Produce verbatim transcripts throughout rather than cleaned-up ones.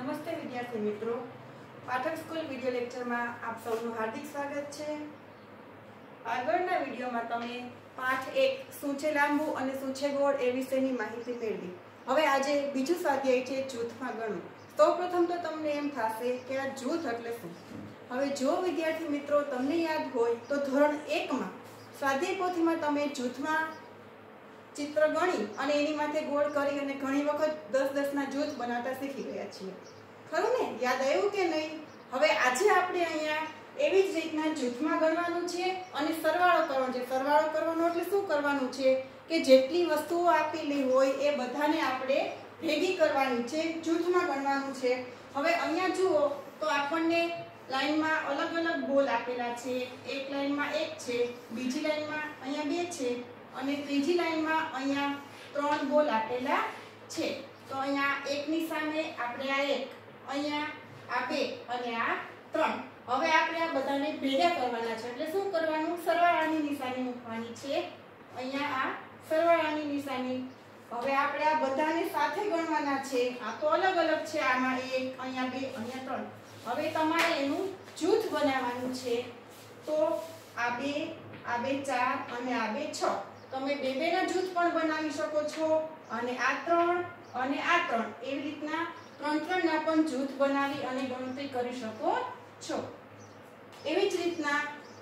નમસ્તે વિદ્યાર્થી મિત્રો, પાઠક સ્કૂલ વિડિયો લેક્ચરમાં આપ સૌનું હાર્દિક સ્વાગત છે। આગળના વિડિયોમાં તમે પાઠ એક શું છે લાંબુ અને શું છે ગોળ એ વિશેની માહિતી મેળવી। હવે આજે બીજું સ્વાધ્યાય છે જૂથમાં ગણવું। સૌપ્રથમ તો તમને એમ થશે કે આ જૂથ એટલે શું। હવે જો વિદ્યાર્થી મિત્રો તમને યાદ હોય તો ધોરણ એક માં સ્વાધ્યાય પોથીમાં તમે જૂથમાં चित्र गणी અને એની માથે ગોળ કરી અને ઘણી વખત દસ દસ ના જૂથ બનાવતા શીખી ગયા છીએ, ખરું ને? યાદ આવ્યું કે નહીં? હવે આજે આપણે અહીંયા એવી જ રીતના જૂથમાં ગણવાનું છે અને સરવાળો કરવાનો છે। સરવાળો કરવાનો એટલે શું કરવાનું છે કે જેટલી વસ્તુઓ આપેલી હોય એ બધાને આપણે ભેગી કરવાની છે, જૂથમાં ગણવાનું છે। હવે અહીંયા જુઓ તો આપણને લાઈનમાં અલગ અલગ બોલ આપેલા છે। એક લાઈનમાં એક છે, બીજી લાઈનમાં અહીંયા બે છે અને ત્રીજી લાઈનમાં અહીંયા ત્રણ બોલ આપેલા છે। તો અહીંયા એકની સામે આપણે આ એક, અહીંયા આ બે અને આ ત્રણ। હવે આપણે આ બધાને ભેગા કરવાના છે એટલે શું કરવાનું? સરવાળાની નિશાની મૂકવાની છે। અહીંયા આ સરવાળાની નિશાની। હવે આપણે આ બધાને સાથે ગણવાના છે। આ તો અલગ અલગ છે, આમાં એક, અહીંયા બે, અહીંયા ત્રણ। હવે તમારે એનું જૂથ બનાવવાનું છે। તો આ બે, આ બે ચાર અને આ બે છ। તમે બે બે ના જૂથ પણ બનાવી શકો છો અને આ ત્રણ અને આ ત્રણ એવી રીતના ત્રણ ત્રણ ના પણ જૂથ બનાવી અને ગણતરી કરી શકો છો। એવી જ રીતના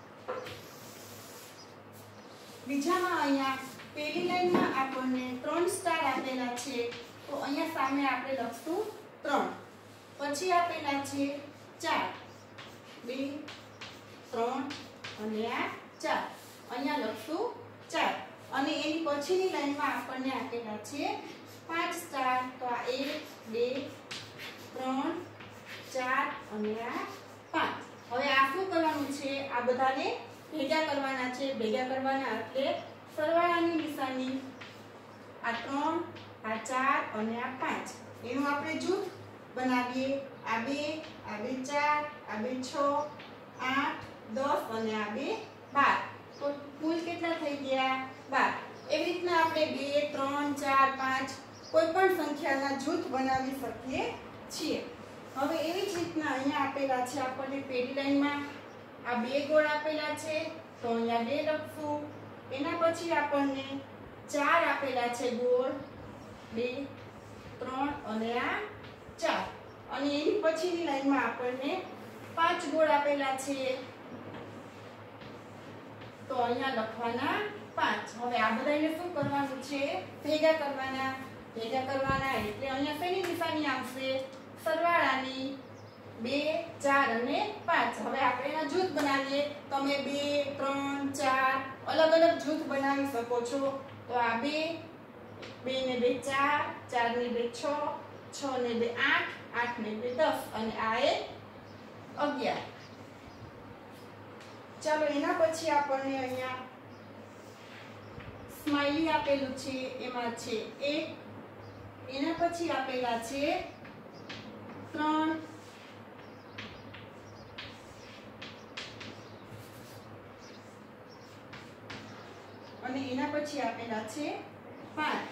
બીજામાં અહીંયા પહેલી લાઈનમાં આપણને ત્રણ સ્ટાર આપેલા છે, તો અહીંયા સામે આપણે લખશું ત્રણ। પછી આપેલા છે ચાર, બે, ત્રણ અને આ ચાર, અહીંયા લખશું ચાર। અને એની પછીની લાઈનમાં આપણને આપેલા છે પાંચ સ્ટાર, તો આ એક, બે, ત્રણ, ચાર અને આ પાંચ। હવે આ શું કરવાનું છે? આ બધાને ભેગા કરવાના છે। ભેગા કરવાના એટલે સરવાળાની નિશાની, આ ત્રણ, આ ચાર અને આ પાંચ, એનું આપણે જૂથ બનાવીએ। આ બે, આ બે ચાર, આ બે છ, આઠ, દસ અને આ બે બાર, તો કુલ કેટલા થઈ ગયા? બાર। એવી રીતના આપણે બે, ત્રણ, ચાર, પાંચ કોઈ પણ સંખ્યાના જૂથ બનાવી શકીએ છીએ। હવે એવી જ રીતના અહીંયા આપેલા છે આપણને પહેલી લાઈનમાં આ બે ગોળ આપેલા છે, તો અહીંયા બે લખશું। એના પછી આપણને ચાર આપેલા છે ગોળ, બે, ત્રણ અને આ ચાર। અને એની પછીની લાઈનમાં આપણને પાંચ ગોળ આપેલા છે, તો અહીંયા લખવાના પાંચ। હવે આ બધાને શું કરવાનું છે? ભેગા કરવાના। ભેગા કરવાના એટલે અહીંયા શેની નિશાની આવશે? સરવાળાની। બે, ચાર અને પાંચ। હવે આપણે એના જૂથ બનાવીએ। તમે બે, ત્રણ, ચાર અલગ અલગ જૂથ બનાવી શકો છો। તો આ બે, બે ને બે ચાર, ચાર ને બે છ, છ ને બે આઠ, આઠ ને બે દસ અને આ એક અગિયાર। ચાલો એના પછી આપણને અહીંયા સ્માઈલી આપેલું છે, એમાં છે એક, એના પછી આપેલા છે ત્રણ, અને એના પછી આપેલા છે પાંચ।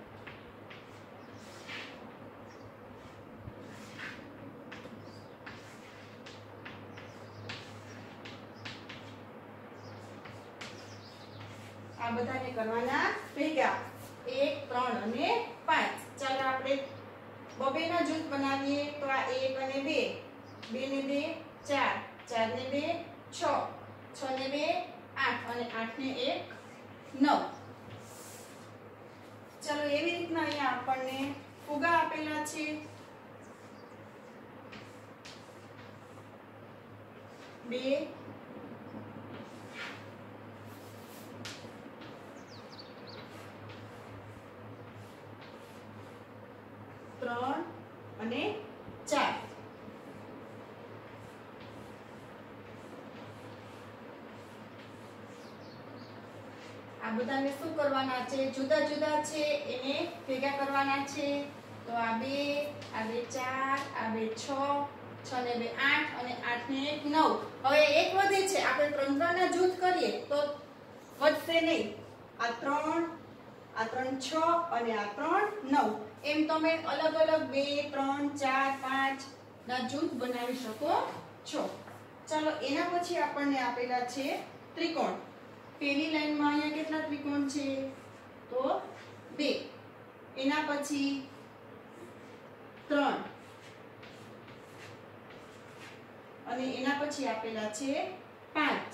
આ બધાને કરવાના ભેગા, એક, ત્રણ અને પાંચ। ચાલો આપણે બબે ના જૂથ બનાવીએ। તો આ એક અને બે, બે ને બે ચાર, ચાર ને બે છ, છ ને બે આઠ અને આઠ ને એક નવ। ચાલો એવી રીતના અહીંયા આપણને ફુગા આપેલા છે। બે, ત્રણ અને ચાર। આ બધાને શું કરવાના છે? જુદા જુદા છે એને ભેગા કરવાના છે। તો આ બે, આ બે ચાર, આ બે છ, છ ને બે આઠ અને આઠ ને એક નવ। હવે એક વધે છે, આપણે ત્રણ ત્રણ ના જૂથ કરીએ તો વધશે નહીં। આ ત્રણ, આ ત્રણ છ અને આ ત્રણ નવ, એમ તમે અલગ અલગ બે ત્રણ ચાર પાંચ ના જૂથ બનાવી શકો છો। ચાલો એના પછી આપણને આપેલા છે ત્રિકોણ। પહેલી લાઈનમાં અહીંયા કેટલા ત્રિકોણ છે તો બે, એના પછી ત્રણ અને એના પછી આપેલા છે પાંચ।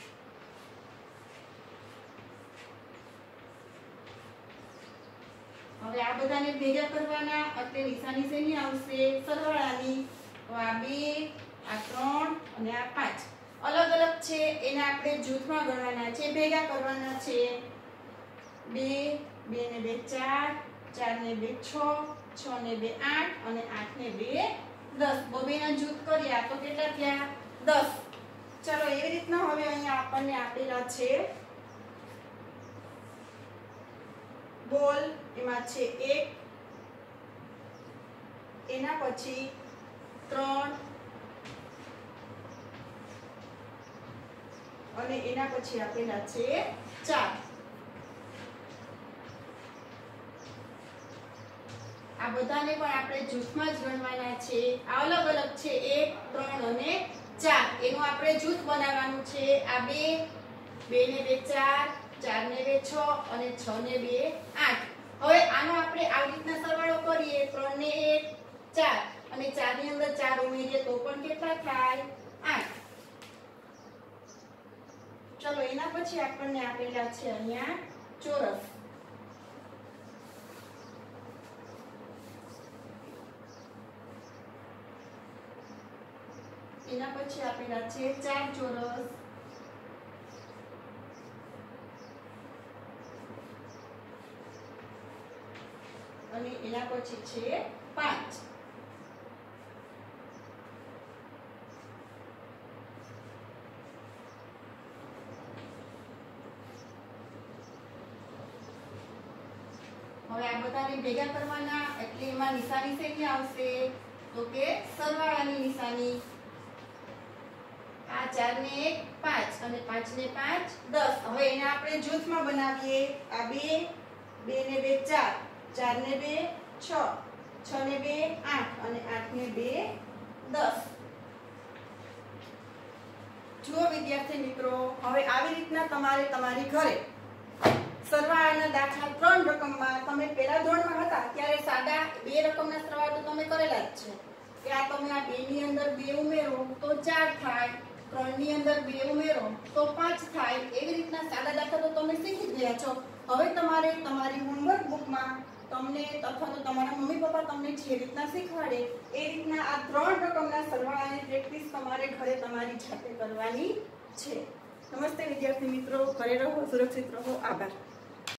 હવે આ બધાને ભેગા કરવાના એટલે નિશાની શેની આવશે સરવાળાની। તો આ બે, આ ત્રણ અને આ પાંચ અલગ અલગ છે એને આપણે જૂથમાં ગણવાના છે, ભેગા કરવાના છે। બે, બે ને બે ચાર, ચાર ને બે છ, છ ને બે આઠ અને આઠ ને બે દસ। બબેના જૂથ કર્યા તો કેટલા થયા દસ। ચાલો એવી રીતના હવે અહીંયા આપણને આપેલા છે બોલ, એમાં છે એક, એના પછી ત્રણ અને એના પછી આપેલા છે ચાર। આ બધાને પણ આપણે જૂથમાં જ ગણવાના છે। આ અલગ અલગ છે એક, ત્રણ અને ચાર, એનું આપણે જૂથ બનાવવાનું છે। આ બે, બે ને બે ચાર, ચાર ને બે છ અને છ ને બે આઠ। હવે આનો આપણે આવી રીતના સરવાળો કરીએ, ત્રણ ને એક ચાર અને ચાર ની અંદર ચાર ઉમેરીએ તો પણ કેટલા થાય આઠ। ચલો એના પછી આપણને આપેલા છે અહીંયા ચોરસ। એના પછી આપેલા છે ચાર ચોરસ અને એના પછી છે પાંચ। હવે આ બધાને ભેગા કરવાના એટલે એમાં નિશાની શેની આવશે તો કે સરવાળાની નિશાની। આ ચાર ને એક પાંચ અને પાંચ ને પાંચ દસ। હવે એને આપણે જૂથમાં બનાવીએ। આ બે, બે ને બે ચાર, ચાર ને બે છ, છ ને બે આઠ અને આઠ ને બે દસ। જુઓ વિદ્યાર્થી મિત્રો, હવે આવી રીતના તમારે તમારી ઘરે સરવાળાના દાખલા ત્રણ રકમમાં તમે પહેલા ધોરણમાં હતા ત્યારે સાદા બે રકમના સરવાળા તો તમે કરેલા જ છે કે આ તમે આ બે ની અંદર બે ઉમેરો તો ચાર થાય, ત્રણ ની અંદર બે ઉમેરો તો પાંચ થાય। એવી રીતના સાદા દાખલા તો તમે શીખી ગયા છો। હવે તમારે તમારી હોમવર્ક બુકમાં તમને અથવા તો તમારા મમ્મી પપ્પા તમને જે રીતના શીખવાડે એ રીતના આ ત્રણ રકમના સરવાળાની પ્રેક્ટિસ તમારે ઘરે તમારી જાતે કરવાની છે। નમસ્તે વિદ્યાર્થી મિત્રો, ઘરે રહો, સુરક્ષિત રહો, આભાર।